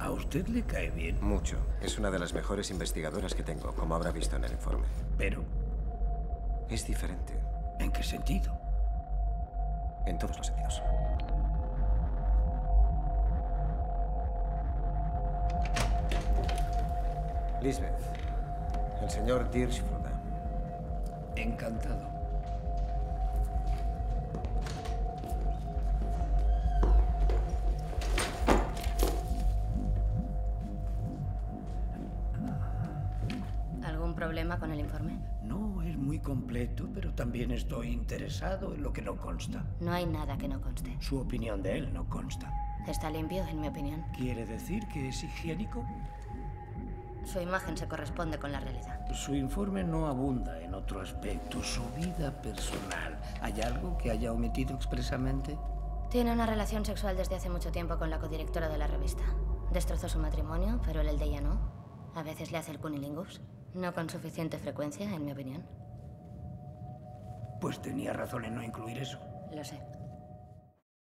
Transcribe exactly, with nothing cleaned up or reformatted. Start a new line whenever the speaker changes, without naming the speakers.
¿A usted le cae bien?
Mucho. Es una de las mejores investigadoras que tengo, como habrá visto en el informe.
Pero,
Es diferente.
¿en qué sentido?
En todos los sentidos. Lisbeth, el señor Dirschfruda.
Encantado.
¿Algún problema con el informe?
No es muy completo, pero también estoy interesado en lo que no consta.
No hay nada que no conste.
Su opinión de él no consta.
Está limpio, en mi opinión.
¿Quiere decir que es higiénico?
Su imagen se corresponde con la realidad.
Su informe no abunda en otro aspecto, su vida personal. ¿Hay algo que haya omitido expresamente?
Tiene una relación sexual desde hace mucho tiempo con la codirectora de la revista. Destrozó su matrimonio, pero el de ella no. A veces le hace el cunilingus. No con suficiente frecuencia, en mi opinión.
Pues tenía razón en no incluir eso.
Lo sé.